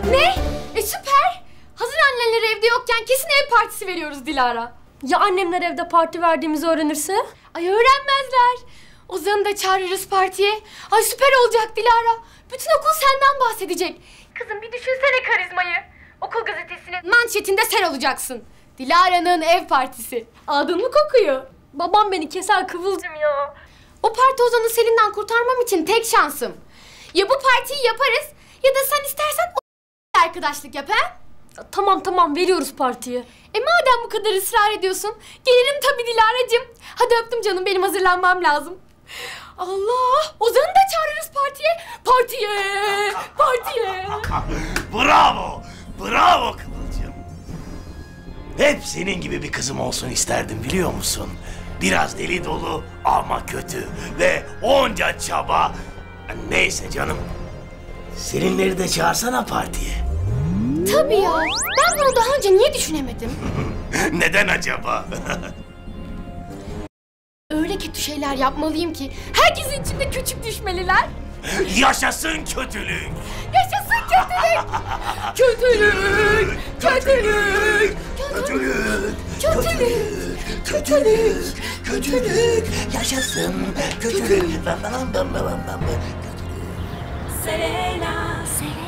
Ne? Süper. Hazır anneler evde yokken kesin ev partisi veriyoruz Dilara. Ya annemler evde parti verdiğimizi öğrenirse? Ay öğrenmezler. Ozan'ı da çağırırız partiye. Ay süper olacak Dilara. Bütün okul senden bahsedecek. Kızım bir düşünsene karizmayı. Okul gazetesinin manşetinde sen olacaksın. Dilara'nın ev partisi. Adın mı kokuyor? Babam beni keser Kıvılcım ya. O parti Ozan'ı Selin'den kurtarmam için tek şansım. Ya bu partiyi yaparız ya da sen istersen o arkadaşlık yap ha? Tamam veriyoruz partiyi. Madem bu kadar ısrar ediyorsun, gelirim tabii Dilara'cığım. Hadi öptüm canım, benim hazırlanmam lazım. Allah! Ozan'ı da çağırırız partiye. Partiye! Bravo Kıvılcım. Hep senin gibi bir kızım olsun isterdim biliyor musun? Biraz deli dolu ama kötü ve onca çaba. Neyse canım. Selinleri de çağırsana partiye. Tabii ya. Ben bunu daha önce niye düşünemedim? Neden acaba? Öyle kötü şeyler yapmalıyım ki herkesin içinde küçük düşmeliler. Yaşasın kötülük. Yaşasın kötülük. Kötülük. Kötülük. Kötülük. Yaşasın kötülük. Selena.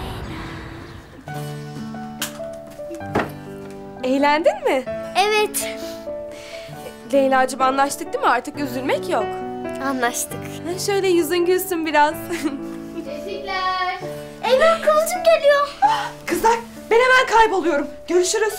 Eğlendin mi? Evet. Leyla'cığım anlaştık değil mi? Artık üzülmek yok. Anlaştık. Şöyle yüzün gülsün biraz. Teşekkürler. Eyvah Kıvılcım geliyor. Kızlar ben hemen kayboluyorum. Görüşürüz.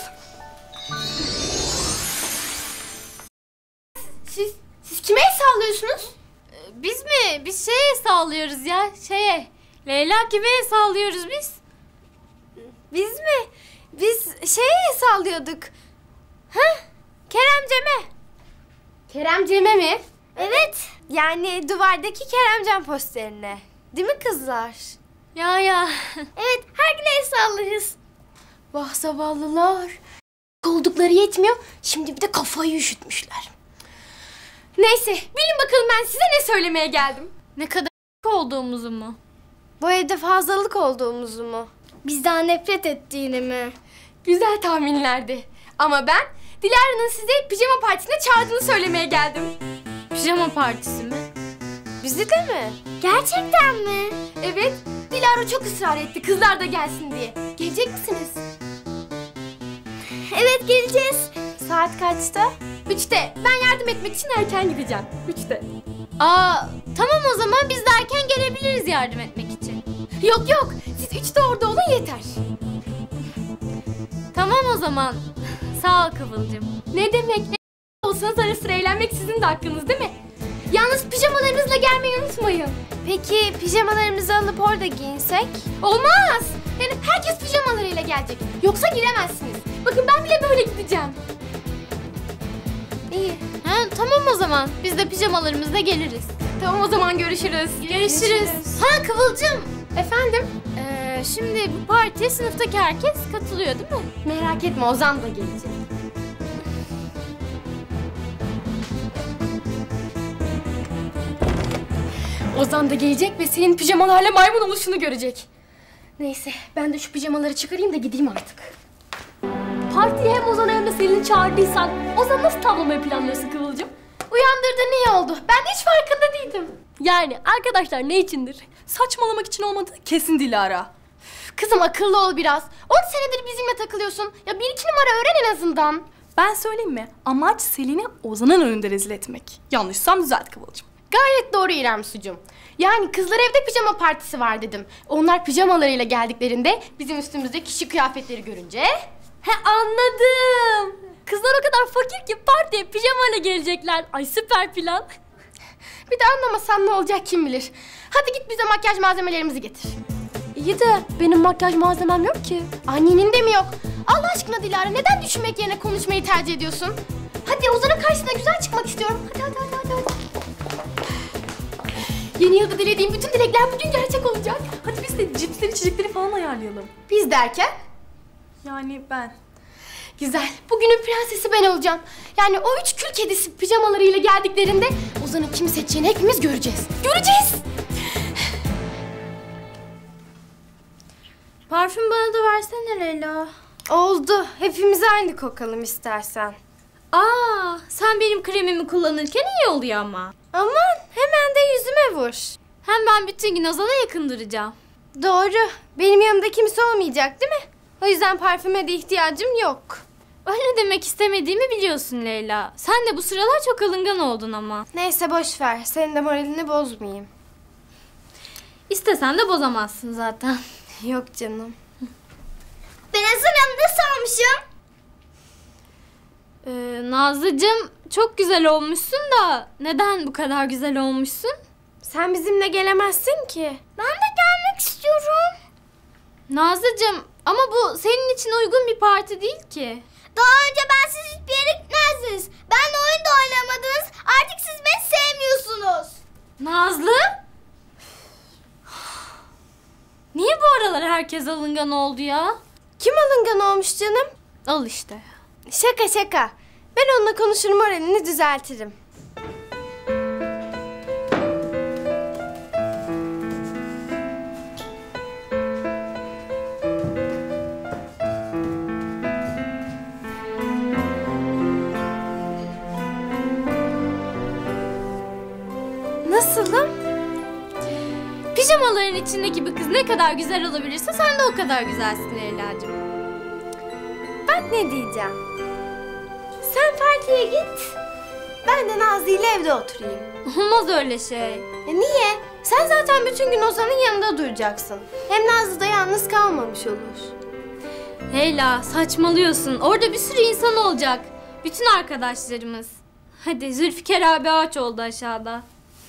Siz kime el sallıyorsunuz? Biz mi? Biz şeye sallıyoruz ya. Leyla kime sallıyoruz biz? Biz mi? Biz şeye sallıyorduk. Keremcem'e. Keremcem'e mi? Evet. Yani duvardaki Keremcem posterine. Değil mi kızlar? Ya. Evet, her gün el sallarız. Vah zavallılar. Oldukları yetmiyor, şimdi bir de kafayı üşütmüşler. Neyse, bilin bakalım ben size ne söylemeye geldim. Ne kadar olduğumuzu mu? Bu evde fazlalık olduğumuzu mu? Bizden nefret ettiğini mi? Güzel tahminlerdi. Ama ben Dilara'nın size pijama partisine çağırdığını söylemeye geldim. Pijama partisi mi? Bizi de mi? Gerçekten mi? Evet, Dilara çok ısrar etti kızlar da gelsin diye. Gelecek misiniz? Evet, geleceğiz. Saat kaçta? 3'te. Ben yardım etmek için erken gideceğim. 3'te. Tamam o zaman biz de erken gelebiliriz yardım etmek için. Yok, siz 3'te orada olun yeter. Tamam o zaman. Sağ ol Kıvılcım. Ne demek? Ne olsanız ara sıra eğlenmek sizin de hakkınız değil mi? Yalnız pijamalarınızla gelmeyi unutmayın. Peki pijamalarımızı alıp orada giyinsek? Olmaz. Yani herkes pijamalarıyla gelecek. Yoksa giremezsiniz. Bakın ben bile böyle gideceğim. İyi. Tamam o zaman. Biz de pijamalarımızla geliriz. Tamam o zaman görüşürüz. Görüşürüz. Kıvılcım. Efendim? Şimdi bu partiye sınıftaki herkes katılıyor değil mi? Merak etme, Ozan da gelecek. Ozan da gelecek ve senin pijamalarla maymun oluşunu görecek. Neyse, ben de şu pijamaları çıkarayım da gideyim artık. Partiye hem Ozan'ı hem de Selin'i çağırdıysan Ozan'ı nasıl tavlamayı planlıyorsun Kıvılcım? Uyandırdın, iyi oldu. Ben de hiç farkında değildim. Yani arkadaşlar ne içindir? Saçmalamak için olmadı kesin Dilara. Kızım akıllı ol biraz. 10 senedir bizimle takılıyorsun. Ya 1-2 numara öğren en azından. Ben söyleyeyim mi? Amaç Selin'i Ozan'ın önünde rezil etmek. Yanlışsam düzelt Kıvılcım. Gayet doğru İrem Sucuğum. Yani kızlar evde pijama partisi var dedim. Onlar pijamalarıyla geldiklerinde bizim üstümüzde kişi kıyafetleri görünce... Anladım. Kızlar o kadar fakir ki partiye pijamayla gelecekler. Ay süper plan. Bir de anlamasan ne olacak kim bilir. Hadi git bize makyaj malzemelerimizi getir. İyi de benim makyaj malzemem yok ki. Annenin de mi yok? Allah aşkına Dilara, neden düşünmek yerine konuşmayı tercih ediyorsun? Hadi Ozan'ın karşısına güzel çıkmak istiyorum. Hadi. Yeni yılda dilediğim bütün dilekler bugün gerçek olacak. Hadi biz de cipsleri, içecekleri falan ayarlayalım. Biz derken? Yani ben. Güzel. Bugünün prensesi ben olacağım. Yani o 3 kül kedisi pijamalarıyla geldiklerinde Ozan'ın kimi seçeceğini hepimiz göreceğiz. Göreceğiz. Parfüm bana da versene Leyla. Oldu. Hepimiz aynı kokalım istersen. Aa, sen benim kremimi kullanırken iyi oluyor ama. Aman hemen de yüzüme vur. Hem ben bütün gün Ozan'a yakın duracağım. Doğru. Benim yanımda kimse olmayacak değil mi? O yüzden parfüme de ihtiyacım yok. Öyle demek istemediğimi biliyorsun Leyla. Sen de bu sıralar çok alıngan oldun ama. Neyse boş ver. Senin de moralini bozmayayım. İstesen de bozamazsın zaten. Yok canım. Ben hazırım. Nasıl olmuşum? Nazlıcığım çok güzel olmuşsun da neden bu kadar güzel olmuşsun? Sen bizimle gelemezsin ki. Ben de gelmek istiyorum. Nazlıcığım ama bu senin için uygun bir parti değil ki. Daha önce bensiz hiçbir yere gitmezdiniz. Benle oyun da oynamadınız. Artık siz beni sevmiyorsunuz. Nazlı? Niye bu aralar herkes alıngan oldu ya? Kim alıngan olmuş canım? Al işte. Şaka şaka. Ben onunla konuşur moralini düzeltirim. Nasılım? Pijamaların içindeki bir kız ne kadar güzel olabilirse sen de o kadar güzelsin Leyla'cığım. Ben ne diyeceğim? Sen partiye git. Ben de Nazlı ile evde oturayım. Olmaz öyle şey. Niye? Sen zaten bütün gün Ozan'ın yanında duracaksın. Hem Nazlı da yalnız kalmamış olur. Leyla saçmalıyorsun. Orada bir sürü insan olacak. Bütün arkadaşlarımız. Hadi Zülfikar abi ağaç oldu aşağıda.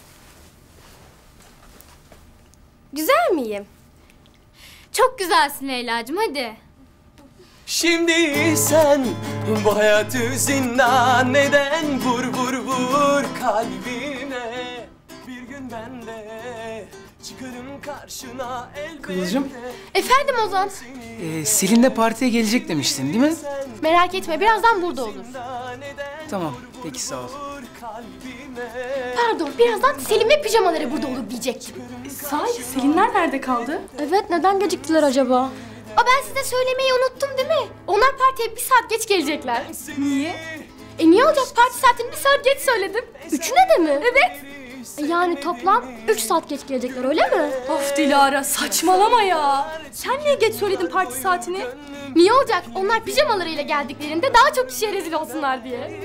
Güzel miyim? Çok güzelsin Leyla'cığım hadi. Şimdi sen bu hayatı zindan neden vur kalbine. Bir gün ben de çıkarım karşına elbette. Kıvılcım. Efendim Ozan. Selin'le partiye gelecek demiştin değil mi? Merak etme birazdan burada olur. Tamam, peki sağ ol. Pardon birazdan Selim ve pijamaları burada olur diyecektim. Sahi Selinler nerede kaldı? Evet, neden geciktiler acaba? Ben size söylemeyi unuttum değil mi? Onlar partiye 1 saat geç gelecekler. Niye? Niye olacak? Parti saatini 1 saat geç söyledim. Üçüne de mi? Evet. Yani toplam 3 saat geç gelecekler öyle mi? Of Dilara saçmalama ya. Sen niye geç söyledin parti saatini? Niye olacak? Onlar pijamalarıyla geldiklerinde daha çok kişiye rezil olsunlar diye.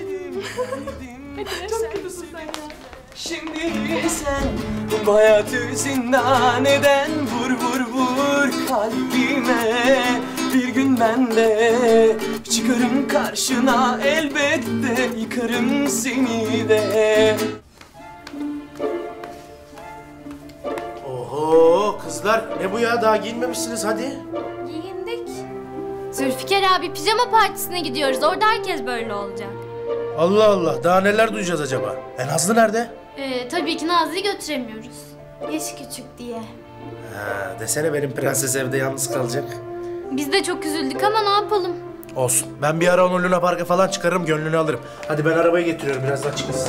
Şimdi sen bu hayatı zindan neden vur kalbime. Bir gün ben de çıkarım karşına elbette yıkarım seni de. Oho kızlar ne bu ya daha giyinmemişsiniz hadi. Giyindik. Zülfikar abi pijama partisine gidiyoruz. Orada herkes böyle olacak. Allah Allah daha neler duyacağız acaba? Nazlı nerede? Tabii ki Nazlı'yı götüremiyoruz. Yaş küçük diye. Ha, desene benim prenses evde yalnız kalacak. Biz de çok üzüldük ama ne yapalım? Olsun ben bir ara onu Luna Park'a falan çıkarırım gönlünü alırım. Hadi ben arabayı getiriyorum birazdan çıkırsın.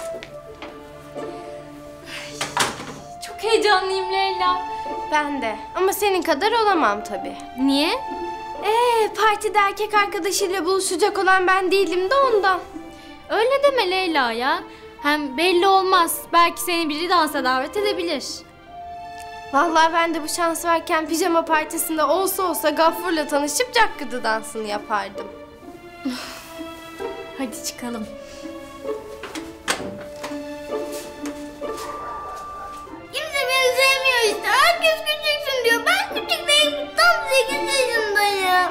Çok heyecanlıyım Leyla. Ben de. Ama senin kadar olamam tabii. Niye? Partide erkek arkadaşıyla buluşacak olan ben değilim de ondan. Öyle deme Leyla ya. Hem belli olmaz. Belki seni biri dansa davet edebilir. Vallahi ben de bu şans varken pijama partisinde olsa Gaffur'la tanışıp cakkıdı dansını yapardım. Hadi çıkalım. Kimse beni sevmiyor işte. Herkes küçüksün diyor. Ben küçük değilim. Tam 8 yaşındayım.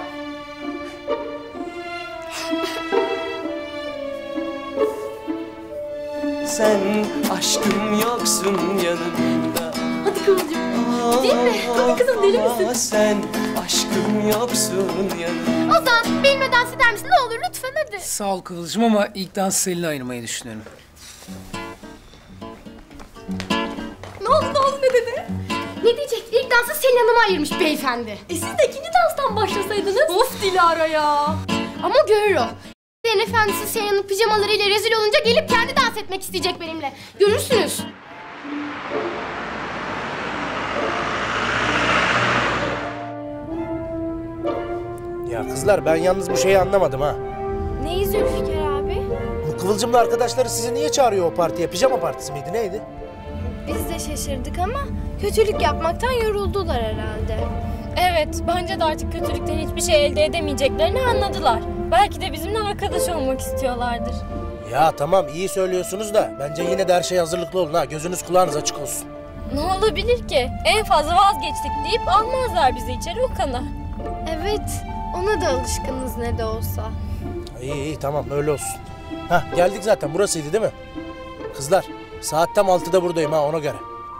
Sen aşkım yoksun yanımda. Hadi Kıvılcım. Değil mi? Hadi kızım deli misin? Sen aşkım yoksun yanımda. Ozan benimle dans eder misin? Ne olur lütfen hadi. Sağ ol Kıvılcım ama ilk dans Selin'e ayırmayı düşünüyorum. Ne oldu ne dedi? Ne diyecek? İlk dansı Selin Hanım'a ayırmış beyefendi. Siz de ikinci danstan başlasaydınız. Of Dilara ya. Ama görür o. Selin efendisi Selin'in pijamalarıyla rezil olunca gelip kendi dans etmek isteyecek benimle. Görürsünüz. Ya kızlar ben yalnız bu şeyi anlamadım ha. Neyi Zülfikar abi? Bu Kıvılcım'la arkadaşları sizi niye çağırıyor o partiye? Pijama partisi miydi neydi? Biz de şaşırdık ama kötülük yapmaktan yoruldular herhalde. Evet, bence de artık kötülükten hiçbir şey elde edemeyeceklerini anladılar. Belki de bizimle arkadaş olmak istiyorlardır. Ya tamam iyi söylüyorsunuz da bence yine de her şeye hazırlıklı olun ha. Gözünüz kulağınız açık olsun. Ne olabilir ki? En fazla vazgeçtik deyip almazlar bizi içeri o kadar. Evet, ona da alışkınız ne de olsa. İyi tamam öyle olsun. Hah geldik zaten burasıydı değil mi? Kızlar saat tam 6'da buradayım ha ona göre.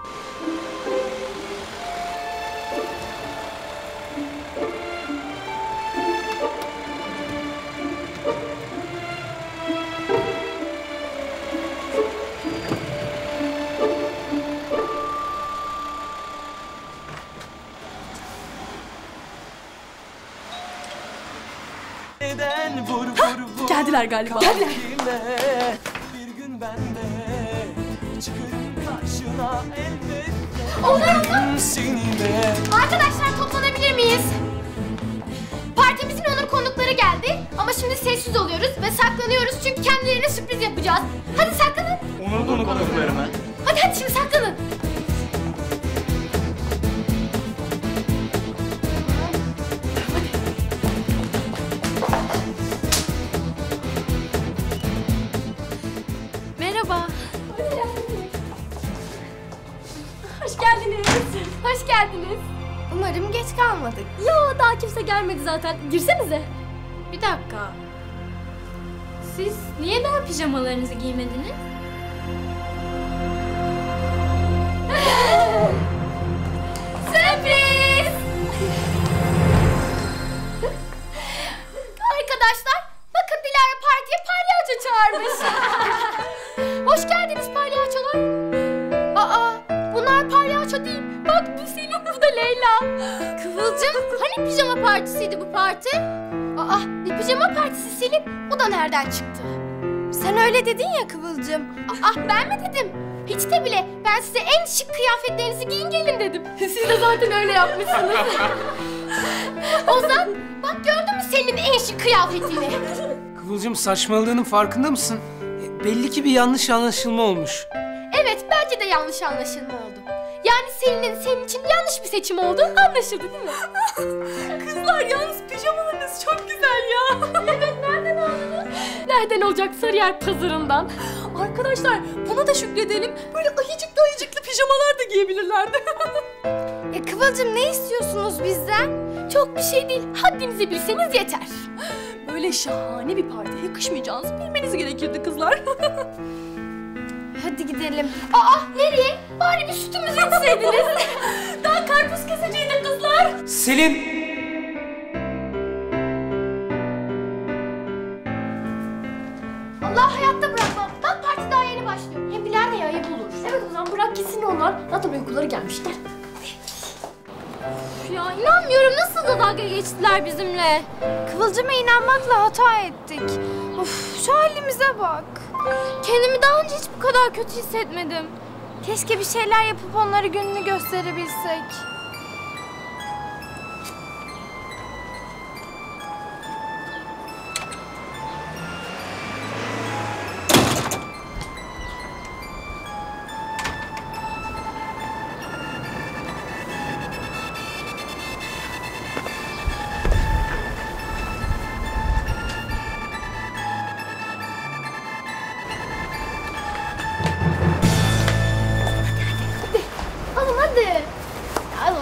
Geldiler galiba. Geldiler. Bir gün ben de çıkarım karşına elbette. Onur! Seninle. Arkadaşlar toplanabilir miyiz? Partimizin onur konukları geldi ama şimdi sessiz oluyoruz ve saklanıyoruz çünkü kendilerine sürpriz yapacağız. Hadi saklanın. Onur konukları mı? Hadi şimdi saklanın. Merhaba. Hoş geldiniz. Hoş geldiniz. Umarım geç kalmadık. Yo, daha kimse gelmedi zaten. Girsenize. Bir dakika. Siz niye daha pijamalarınızı giymediniz? Sürpriz! Arkadaşlar, bakın Dilara partiye palyaço çağırmış. Hoş geldiniz palyaçolar. Aa, bunlar palyaço değil. Bak bu Selin, bu da Leyla. Kıvılcım, hani pijama partisiydi bu parti? Aa, ne pijama partisi Selin? O da nereden çıktı? Sen öyle dedin ya Kıvılcım. Aa, ben mi dedim? Hiç de bile. Ben size en şık kıyafetlerinizi giyin gelin dedim. Siz de zaten öyle yapmışsınız. Ozan, bak gördün mü Selin'in en şık kıyafetini? Kıvılcım saçmaladığının farkında mısın? Belli ki bir yanlış anlaşılma olmuş. Evet, bence de yanlış anlaşılma oldu. Yani Selin'in senin için yanlış bir seçim olduğu anlaşıldı değil mi? Kızlar yalnız pijamalarınız çok güzel ya. Evet, nereden aldınız? Nereden olacak, Sarıyer pazarından. Arkadaşlar buna da şükredelim. Böyle ayıcıklı ayıcıklı pijamalar da giyebilirlerdi. Ya Kıvılcım, ne istiyorsunuz bizden? Çok bir şey değil, haddinizi bilseniz yeter. Böyle şahane bir partiye yakışmayacağınızı bilmeniz gerekirdi kızlar. Hadi gidelim. Aa, nereye? Bari bir sütümüzü içseydiniz. Daha karpuz keseceğiydi kızlar. Selin! Allah hayatta bırakmam. Bak parti daha yeni başlıyor. Hem Bilal'le ayıp olur. Evet, o zaman bırak gitsin onlar. Zaten uykuları gelmişler. Ya inanmıyorum, nasıl da dalga geçtiler bizimle. Kıvılcım'a inanmakla hata ettik. Of, şu halimize bak. Kendimi daha önce hiç bu kadar kötü hissetmedim. Keşke bir şeyler yapıp onlara gününü gösterebilsek. Alın hadi. Alın.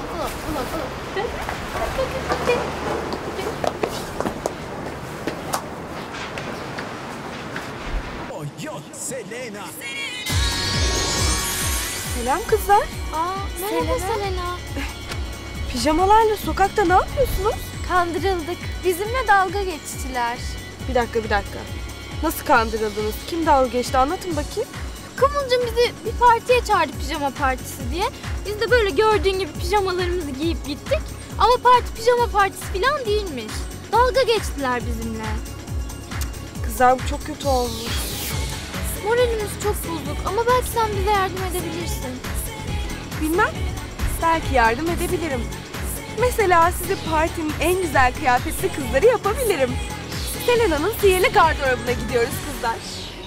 Selam kızlar. Merhaba Selena. Pijamalarla sokakta ne yapıyorsunuz? Kandırıldık. Bizimle dalga geçtiler. Bir dakika. Nasıl kandırıldınız? Kim dalga geçti? Anlatın bakayım. Kıvılcım bizi bir partiye çağırdı, pijama partisi diye. Biz de böyle gördüğün gibi pijamalarımızı giyip gittik. Ama parti pijama partisi falan değilmiş. Dalga geçtiler bizimle. Kızlar bu çok kötü olmuş. Moralimiz çok bozuk ama belki sen bize yardım edebilirsin. Bilmem. Belki yardım edebilirim. Mesela size partinin en güzel kıyafetli kızları yapabilirim. Selena'nın sihirli gardırobuna gidiyoruz kızlar.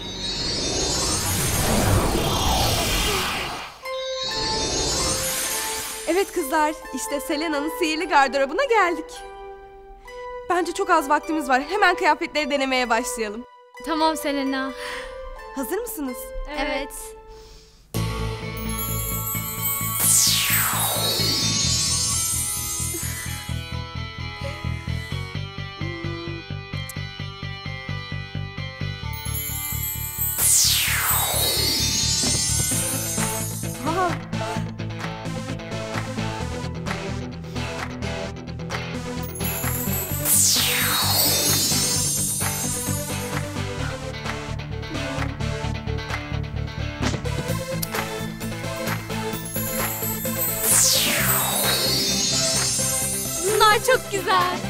Evet kızlar, işte Selena'nın sihirli gardırobuna geldik. Bence çok az vaktimiz var. Hemen kıyafetleri denemeye başlayalım. Tamam Selena. Hazır mısınız? Evet. Aha. Bunlar çok güzel.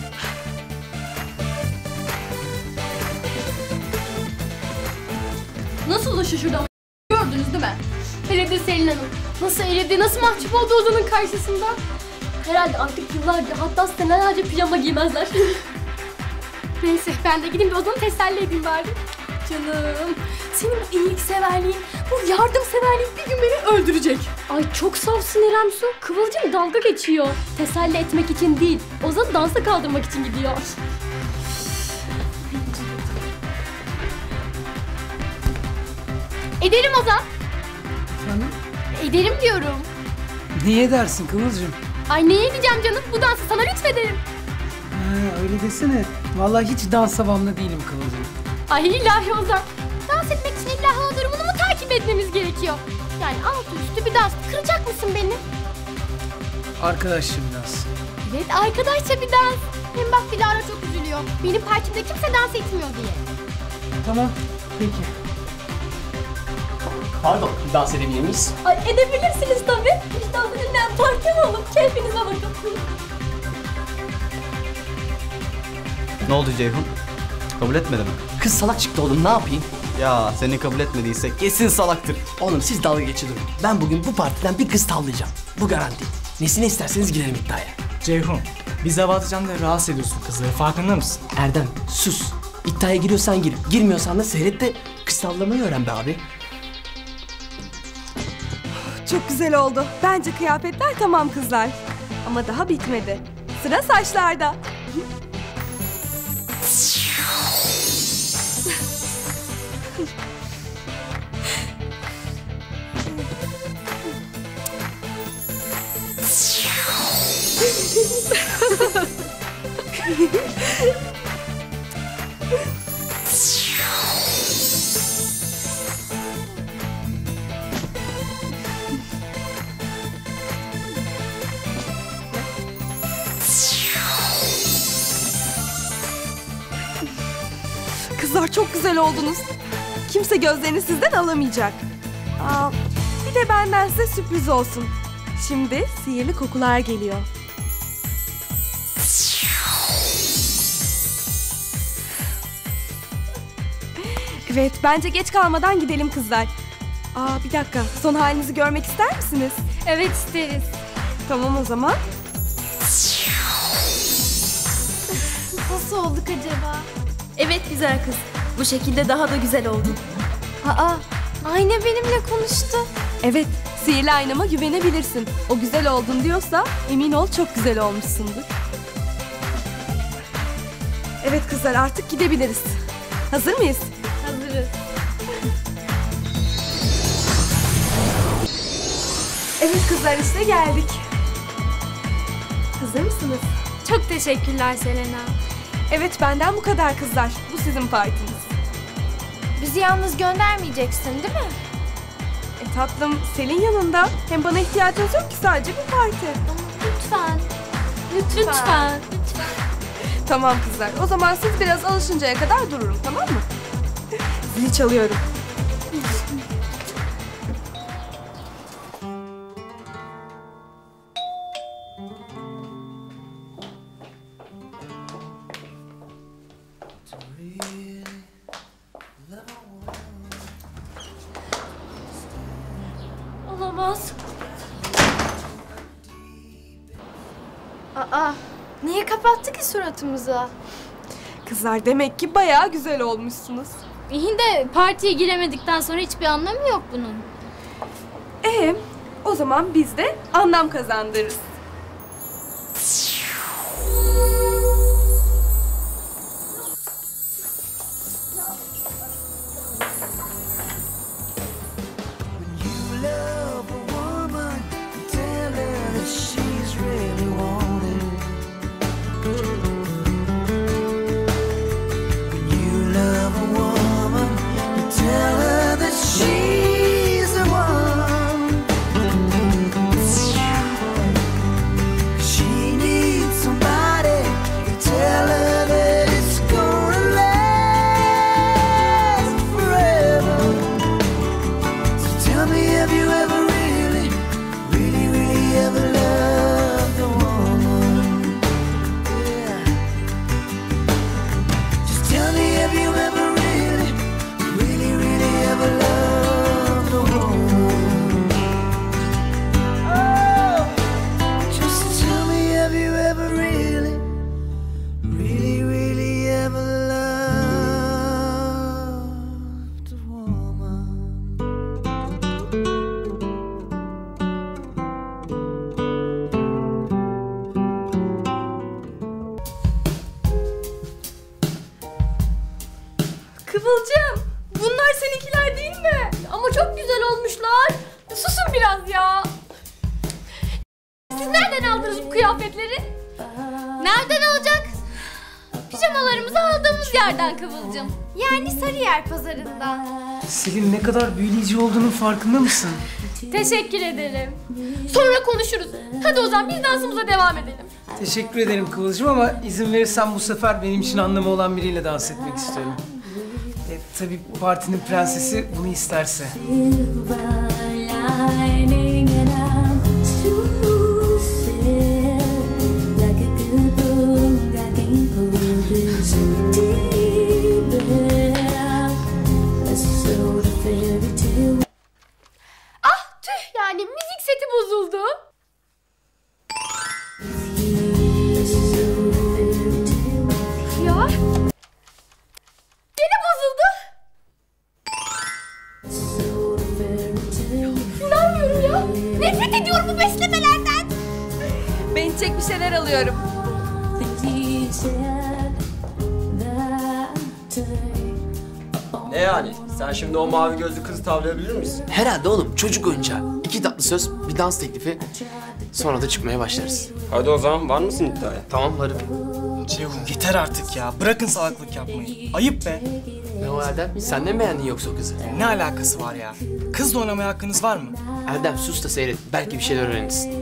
Nasıl da şaşırdı ama gördünüz değil mi? Hele de Selin Hanım. Nasıl eridi, nasıl mahcup oldu Ozan'ın karşısında. Herhalde artık yıllarca hatta senelerce pijama giymezler. Neyse ben de gideyim de Ozan'ı teselli edeyim bari. Canım, senin bu iyilikseverliğin, bu yardımseverliğin bir gün beni öldürecek. Ay çok safsın İrem Su. Kıvılcım dalga geçiyor. Teselli etmek için değil, Ozan'ı dansa kaldırmak için gidiyor. Ederim Ozan. Efendim? Ederim diyorum. Niye dersin Kıvılcım? Ay neye diyeceğim canım? Bu dansı sana lütfederim. Ha, öyle desene. Vallahi hiç dans havamlı değilim Kıvılcım. Ay ilahi Ozan. Dans etmek için illa hava durumunu mu takip etmemiz gerekiyor? Yani altı üstü bir dans. Kıracak mısın beni? Arkadaşça bir dans. Evet arkadaşça bir dans. Hem bak Dilara çok üzülüyor. Benim partimde kimse dans etmiyor diye. Tamam, peki. Pardon, dans edebilir miyiz? Ay edebilirsiniz tabii. Hiç dans edilmeyen parti mi olur? Keyfinize bakın. Ne oldu Ceyhun? Kabul etmedi mi? Kız salak çıktı oğlum, ne yapayım? Ya seni kabul etmediyse kesin salaktır. Oğlum siz dalga geçin durun. Ben bugün bu partiden bir kız tavlayacağım. Bu garanti. Nesine isterseniz girelim iddiaya. Ceyhun, bizi hava atacaksın da rahatsız ediyorsun kızları, farkında mısın? Erdem, sus. İddiaya giriyorsan gir. Girmiyorsan da seyret de kız tavlamayı öğren be abi. Çok güzel oldu. Bence kıyafetler tamam kızlar. Ama daha bitmedi. Sıra saçlarda. Kızlar çok güzel oldunuz. Kimse gözlerini sizden alamayacak. Bir de benden size sürpriz olsun. Şimdi sihirli kokular geliyor. Evet, bence geç kalmadan gidelim kızlar. Bir dakika, son halinizi görmek ister misiniz? Evet isteriz. Tamam o zaman. Nasıl olduk acaba? Evet güzel kız. Bu şekilde daha da güzel oldun. Ayna benimle konuştu. Evet, sihirli aynama güvenebilirsin. O güzel oldun diyorsa emin ol çok güzel olmuşsundur. Evet kızlar, artık gidebiliriz. Hazır mıyız? Hazırız. Evet kızlar, işte geldik. Hazır mısınız? Çok teşekkürler Selena. Evet, benden bu kadar kızlar. Bu sizin partiniz. Bizi yalnız göndermeyeceksin değil mi? Tatlım, Selin yanında. Hem bana ihtiyacınız yok ki, sadece bir parti. Lütfen. Lütfen. Tamam kızlar. O zaman siz biraz alışıncaya kadar dururum, tamam mı? Zili çalıyorum. Olamaz. kapattı ki suratımıza. Kızlar demek ki bayağı güzel olmuşsunuz. İyi de partiye giremedikten sonra hiçbir anlamı yok bunun. O zaman biz de anlam kazandırırız. Kıvılcım, bunlar seninkiler değil mi? Ama çok güzel olmuşlar. Susun biraz ya. Siz nereden aldınız bu kıyafetleri? Nereden alacak? Pijamalarımızı aldığımız yerden Kıvılcım. Yani Sarıyer pazarından. Selin ne kadar büyüleyici olduğunun farkında mısın? Teşekkür ederim. Sonra konuşuruz. Hadi o zaman biz dansımıza devam edelim. Teşekkür ederim Kıvılcım ama izin verirsen bu sefer benim için anlamı olan biriyle dans etmek istiyorum. Tabii partinin prensesi bunu isterse. Ah tüh, yani müzik seti bozuldu. Ya. Yine bozuldu. İnanmıyorum ya. Nefret ediyorum bu beslemelerden. Ben içecek bir şeyler alıyorum. Ne yani? Sen şimdi o mavi gözlü kızı tavlayabilir misin? Herhalde oğlum, çocuk oyuncağı. 2 tatlı söz, bir dans teklifi. Sonra da çıkmaya başlarız. Hadi o zaman, var mısın iddiaya? Tamam, varım. Ceyhun yeter artık ya. Bırakın salaklık yapmayı. Ayıp be. Ne o Erdem? Sen de mi beğendin yoksa o kızı? Ne alakası var ya? Kızla oynamaya hakkınız var mı? Erdem sus da seyret. Belki bir şeyler öğrenirsin.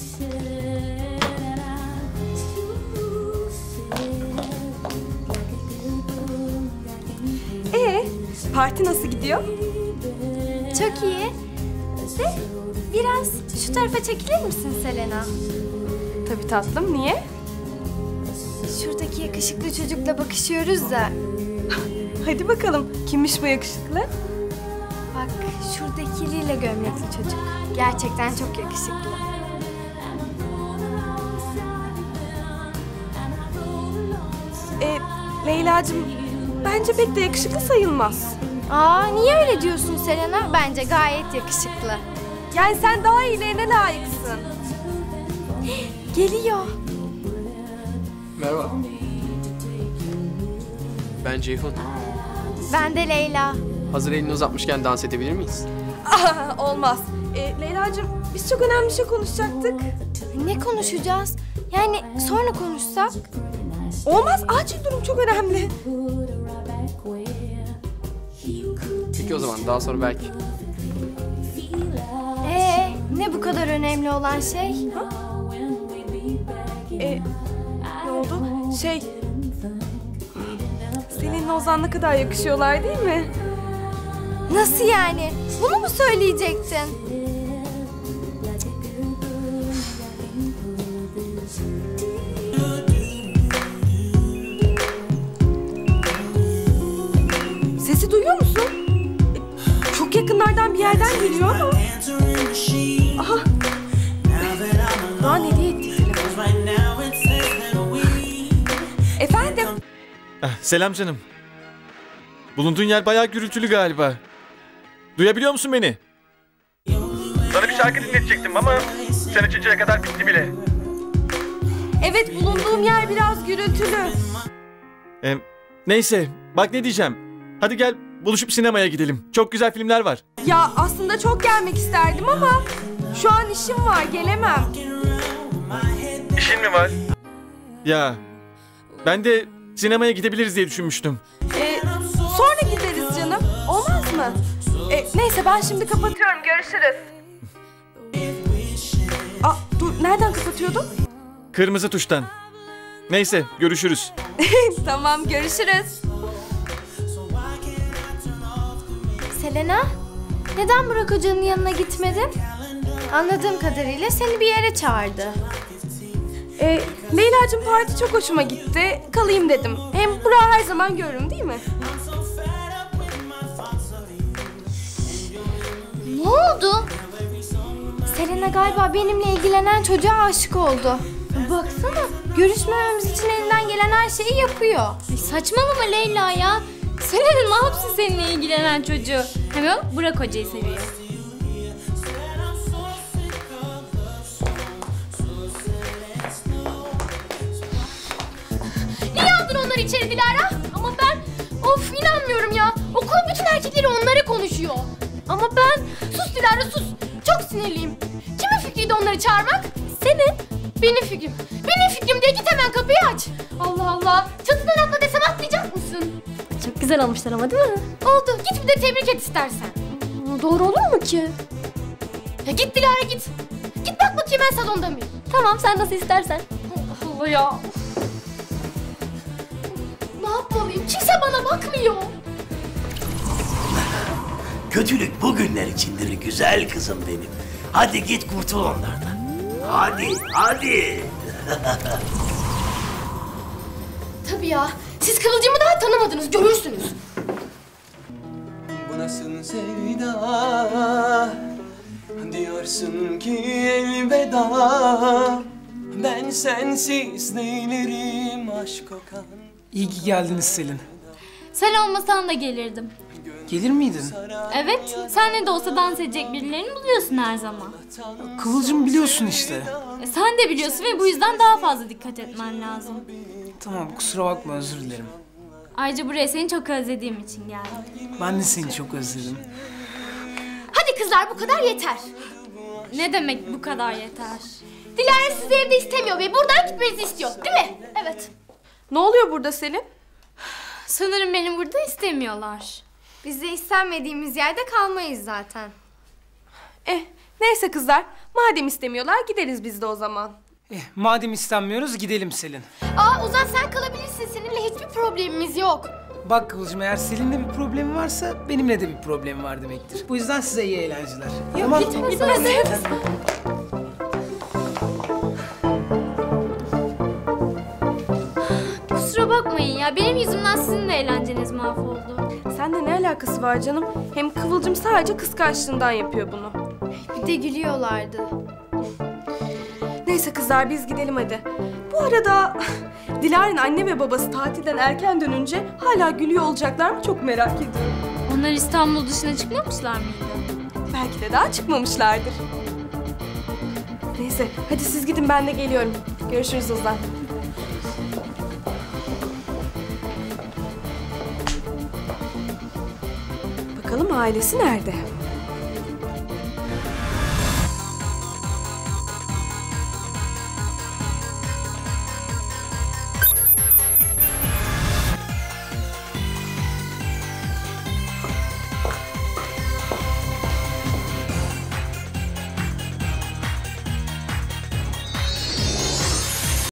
Parti nasıl gidiyor? Çok iyi. De biraz şu tarafa çekilir misin Selena? Tabii tatlım, niye? Şuradaki yakışıklı çocukla bakışıyoruz da. Hadi bakalım, kimmiş bu yakışıklı? Bak, şuradaki lila gömlekli çocuk. Gerçekten çok yakışıklı. Leyla'cığım, bence pek de yakışıklı sayılmaz. Aa, niye öyle diyorsun Selena? Bence gayet yakışıklı. Yani sen daha iyilerine layıksın. Geliyor. Merhaba. Ben Ceyhun. Ben de Leyla. Hazır elini uzatmışken dans edebilir miyiz? Olmaz. Leyla'cığım, biz çok önemli bir şey konuşacaktık. Ne konuşacağız? Yani sonra konuşsak? Olmaz, acil durum çok önemli. Peki o zaman, daha sonra belki. Ne bu kadar önemli olan şey? Ne oldu? Selin'le Ozan ne kadar yakışıyorlar değil mi? Nasıl yani? Bunu mu söyleyecektin? Sesi duyuyor musun? Çok yakınlardan bir yerden geliyor ama. Aha. Daha nereye etti telefonu? Selam canım. Bulunduğun yer bayağı gürültülü galiba. Duyabiliyor musun beni? Sana bir şarkı dinletecektim ama sen açıncaya kadar bitti bile. Evet, bulunduğum yer biraz gürültülü. Neyse, bak ne diyeceğim. Hadi gel buluşup sinemaya gidelim. Çok güzel filmler var. Ya aslında çok gelmek isterdim ama şu an işim var, gelemem. İşin mi var? Ya ben de sinemaya gidebiliriz diye düşünmüştüm. Sonra gideriz canım. Olmaz mı? Neyse ben şimdi kapatıyorum. Görüşürüz. Dur, nereden kapatıyordum? Kırmızı tuştan. Neyse, görüşürüz. Tamam, görüşürüz. Selena, neden Burak Hoca'nın yanına gitmedin? Anladığım kadarıyla seni bir yere çağırdı. Leyla'cığım parti çok hoşuma gitti. Kalayım dedim. Hem Burak'ı her zaman görürüm değil mi? Ne oldu? Selena galiba benimle ilgilenen çocuğa aşık oldu. Baksana, görüşmememiz için elinden gelen her şeyi yapıyor. Ay saçmalama Leyla ya. Selena ne yapsın seninle ilgilenen çocuğu? Hem o Burak Hoca'yı seviyor. Niye aldın onları içeri Dilara? Ama ben... Of inanmıyorum ya. Okulun bütün erkekleri onları konuşuyor. Ama ben... Sus Dilara sus. Çok sinirliyim. Kimin fikriydi onları çağırmak? Senin. Benim fikrim. Benim fikrim diye git hemen kapıyı aç. Allah Allah. Çatıdan atla desem atlayacak mısın? Çok güzel olmuşlar ama değil mi? Oldu. Git bir de tebrik et istersen. Doğru olur mu ki? Ya git Dilara git. Git bak bakayım ben salonda mıyım? Tamam sen nasıl istersen. Allah Allah ya. Ne yapmalıyım? Kimse bana bakmıyor. Kötülük bugünler içindir güzel kızım benim. Hadi git kurtul onlardan. Hadi, hadi. Tabii ya. Siz Kıvılcım'ı daha tanımadınız. Görürsünüz. Bu nasıl sevda? Diyorsun ki elveda. Ben sensiz neylerim aşk kokan. İyi ki geldiniz Selin. Sen olmasan da gelirdim. Gelir miydin? Evet, sen ne de olsa dans edecek birilerini buluyorsun her zaman. Kıvılcım biliyorsun işte. Sen de biliyorsun ve bu yüzden daha fazla dikkat etmen lazım. Tamam, kusura bakma, özür dilerim. Ayrıca buraya seni çok özlediğim için geldim. Ben de seni çok özledim. Hadi kızlar bu kadar yeter. Ne demek bu kadar yeter? Dilara sizi evde istemiyor ve buradan gitmenizi istiyor değil mi? Evet. Ne oluyor burada Selim? Sanırım beni burada istemiyorlar. Biz de istenmediğimiz yerde kalmayız zaten. Neyse kızlar. Madem istemiyorlar gideriz biz de o zaman. Madem istenmiyoruz gidelim Selin. Ozan sen kalabilirsin. Seninle hiçbir problemimiz yok. Bak Kıvılcım, eğer Selin'le bir problemi varsa benimle de bir problemi var demektir. Bu yüzden size iyi eğlenceler. Yok gitmesene. Kusura bakmayın ya, benim yüzümden sizin de eğlenceniz mahvoldu. Sende ne alakası var canım? Hem Kıvılcım sadece kıskançlığından yapıyor bunu. Bir de gülüyorlardı. Neyse kızlar biz gidelim hadi. Bu arada Dilara'nın anne ve babası tatilden erken dönünce hala gülüyor olacaklar mı çok merak ediyorum. Onlar İstanbul dışına çıkmamışlar mıydı? Belki de daha çıkmamışlardır. Neyse hadi siz gidin, ben de geliyorum. Görüşürüz Ozan. Bakalım ailesi nerede?